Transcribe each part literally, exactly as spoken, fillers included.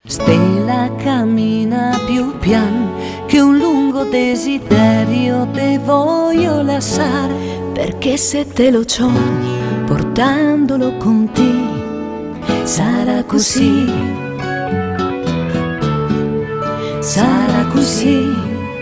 Stella cammina più pian che un lungo desiderio te voglio lasciare, perché se te lo c'ho portandolo con te sarà così, sarà così,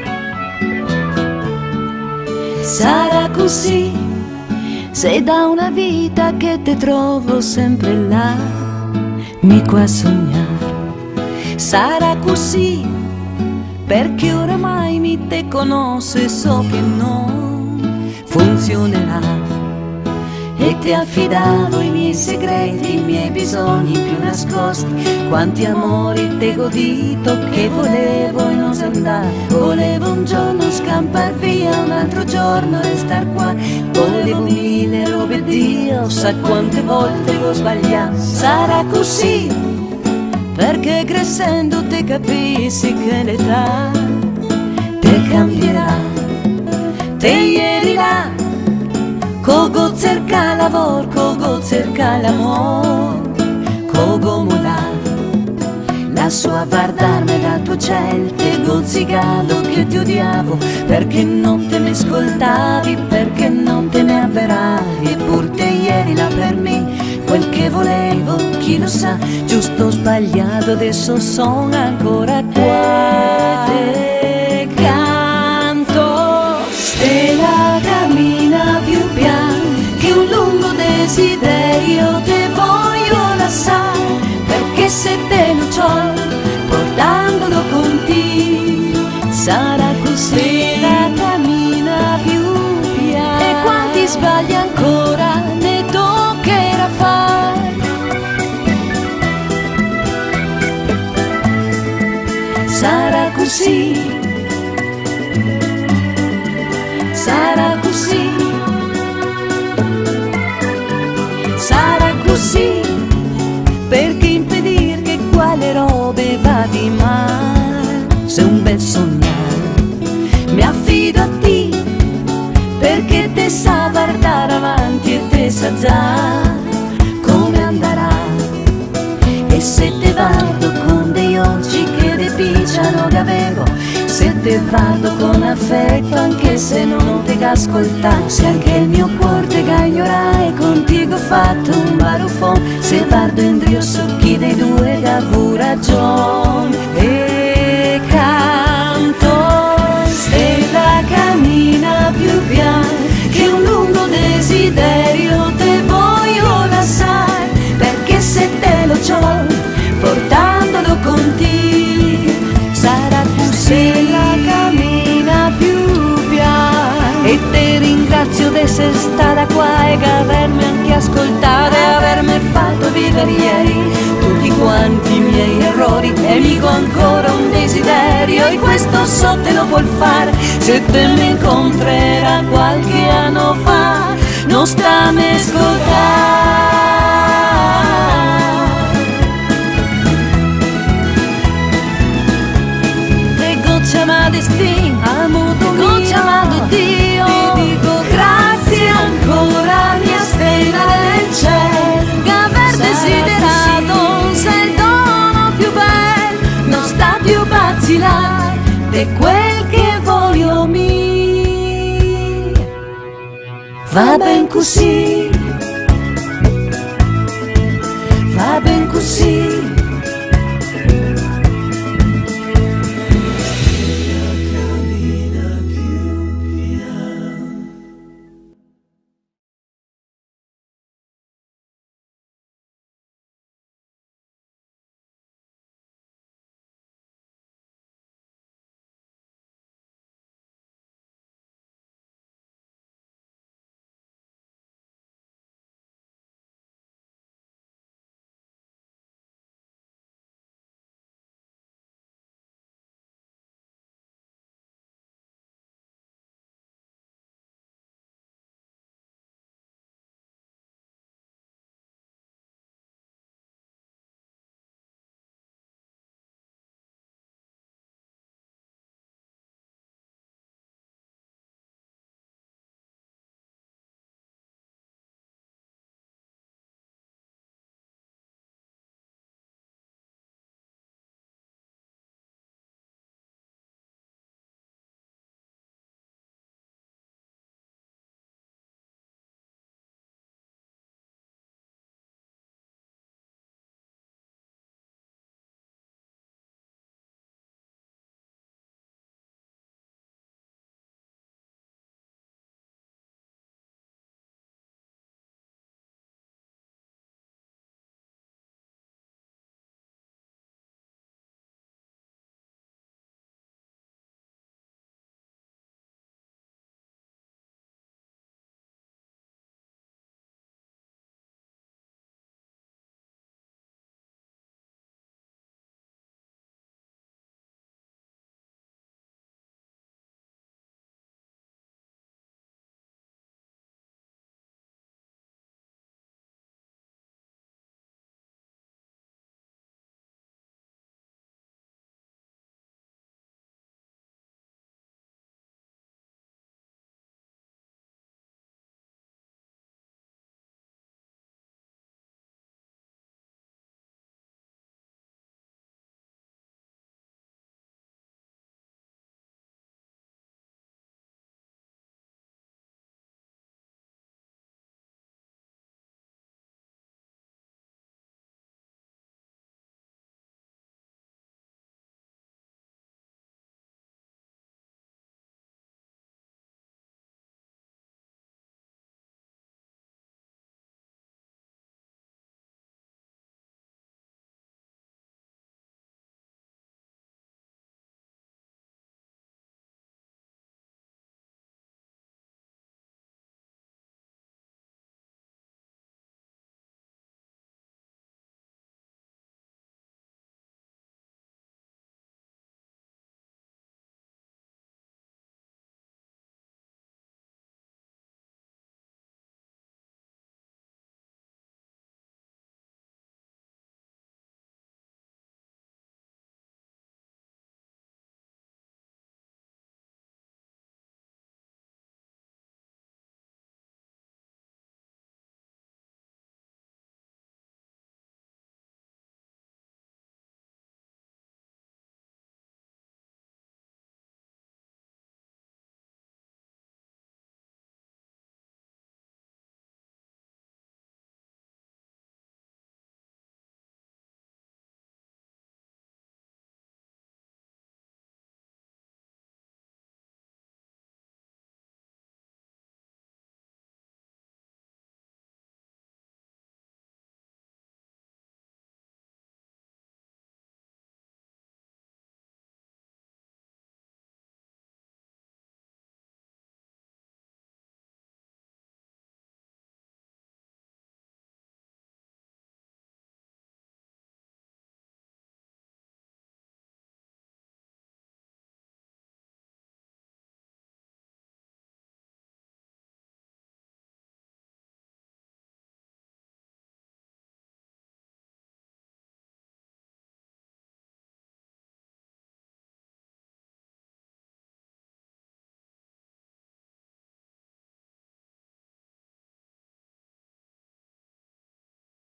sarà così. Sei da una vita che te trovo sempre là, mi qua a sognare. Sarà così, perché oramai mi te conosce, so che non funzionerà. E ti affidavo i miei segreti, i miei bisogni più nascosti, quanti amori te godito che volevo e non andare. Volevo un giorno scampar via, un altro giorno restar qua. Volevo mille robe Dio, sa quante volte l'ho sbagliato. Sarà così, perché crescendo te capisci che l'età te cambierà. Te ieri là, cogo cerca lavoro, cogo cerca l'amore, cogo mulà. La sua guardarmi dal tuo cielo, te gozzicato che ti odiavo, perché non te mi ascoltavi, perché non te ne avveravi. Eppur te ieri là per me quel che volevo, chi lo sa, giusto o sbagliato, adesso sono ancora qua. Te canto, stella cammina più piano che un lungo desiderio te voglio lasciare, perché se te lo c'ho portandolo con te sarà così. Stella cammina più piano e quanti sbagli ancora ne toccherà fare. Sarà così, sarà così, sarà così, perché impedir che quale robe va di male. Se un bel sognare mi affido a te, perché te sa guardare avanti e te sa già come andrà. E se te vado con dei occhi che te picciano che avevo, se te vado con affetto anche se non te ascolta, se anche il mio cuore te gaglierà e contigo ho fatto un baruffon, se vado in drio su chi dei due che avu ragione. E canto, stella cammina più piano che un lungo desiderio te voglio lasciare, perché se te lo c'ho portandolo con te sarà così. Stella cammina più piano e te ringrazio di essere stata qua e che avermi anche ascoltato e avermi fatto vivere ieri tutti quanti i miei errori. E dico ancora un desiderio e questo so te lo puoi fare, se te mi incontrerà qualche anno fa non stammi a ascoltare. Chiamato destino, amo chiamato Dio, ti dico grazie ancora mia stella del cielo, che aver desiderato sei il dono più bello, non sta più vacillare di quel che voglio mi. Va ben così.